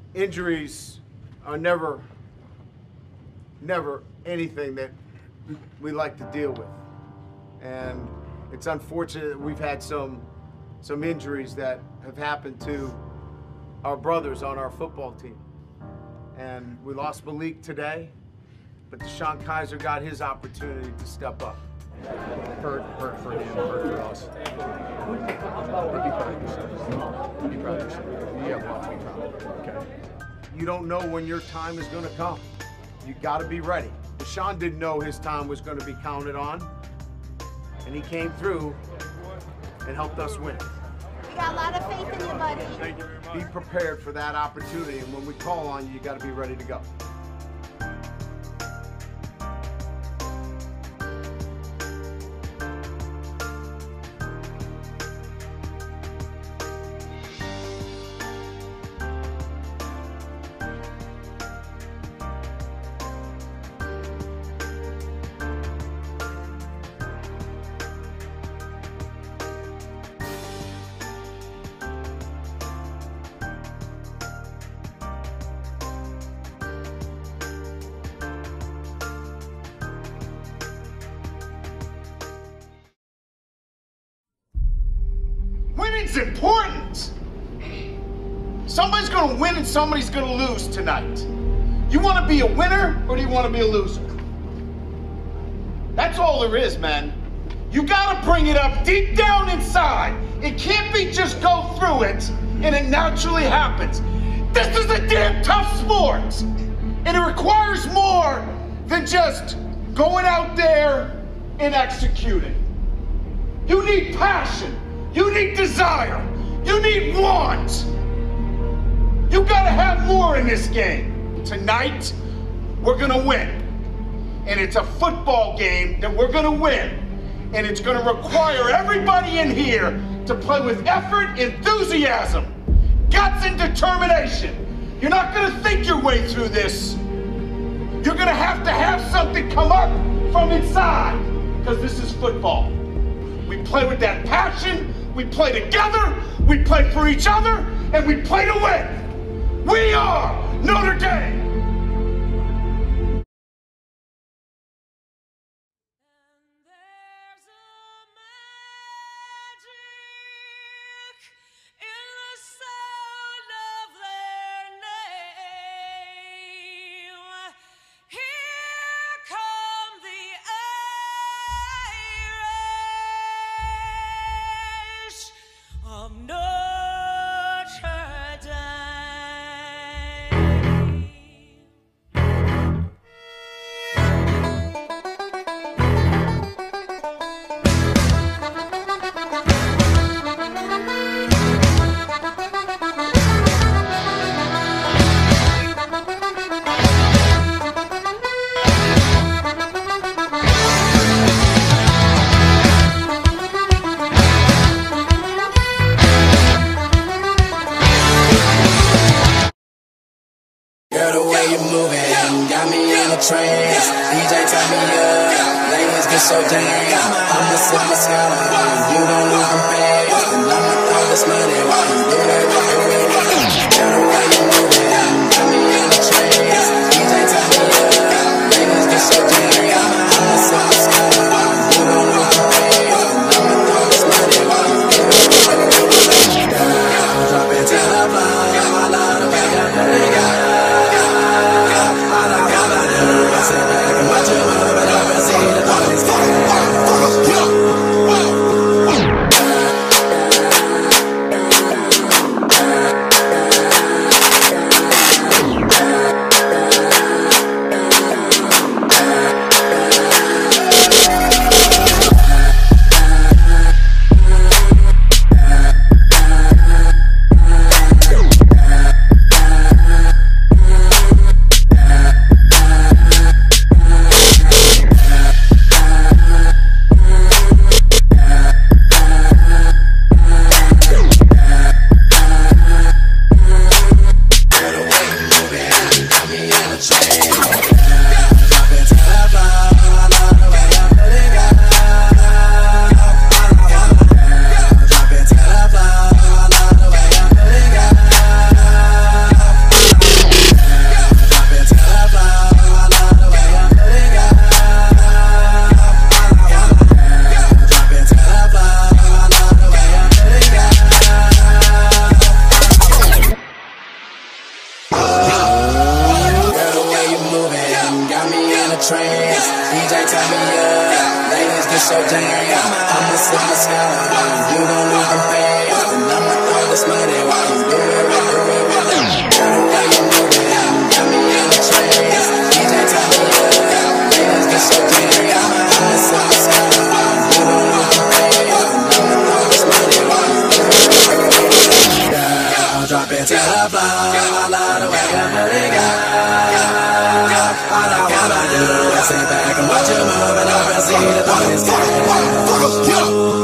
Injuries are never anything that we like to deal with. And it's unfortunate that we've had some injuries that have happened to our brothers on our football team. And we lost Malik today, but DeShone Kizer got his opportunity to step up. Hurt for him, hurt for us. But be proud of yourself. Be proud of yourself. You have a lot to be proud of. Okay. You don't know when your time is going to come. You got to be ready. DeShone didn't know his time was going to be counted on, and he came through and helped us win. We got a lot of faith in you, buddy. Thank you very much. Be prepared for that opportunity, and when we call on you, you got to be ready to go. Winning's important. Somebody's going to win and somebody's going to lose tonight. You want to be a winner or do you want to be a loser? That's all there is, man. You got to bring it up deep down inside. It can't be just go through it and it naturally happens. This is a damn tough sport. And it requires more than just going out there and executing. You need passion. You need desire. You need want. You gotta have more in this game. Tonight, we're gonna win. And it's a football game that we're gonna win. And it's gonna require everybody in here to play with effort, enthusiasm, guts, and determination. You're not gonna think your way through this. You're gonna have something come up from inside, because this is football. We play with that passion. We play together, we play for each other, and we play to win. We are Notre Dame. DJ turn me up, ladies get so damn. I'm the silver sky, you don't even pay. And I'ma throw this money while you do that right. Girl, the way you move it, got me in the trains. DJ turn me up, ladies get so damn. I'm the silver sky, you don't even pay. And I'ma throw this money while you do that right. Girl, drop it till I fly, I love the way you hang out. trance. DJ turn me up, ladies get so jam. I'ma slip my sky, you gon' lose them pants. And I'ma throw this money while you do it right. Girl, the way you move it, got me in a trance. DJ turn me up, ladies get so jam. I'ma slip my sky, you gon' lose them pants. And I'ma throw this money while you do it right. Girl, drop it to the floor, I love the way you put it, girl. All I wanna do is sit back and watch you move and over see the party's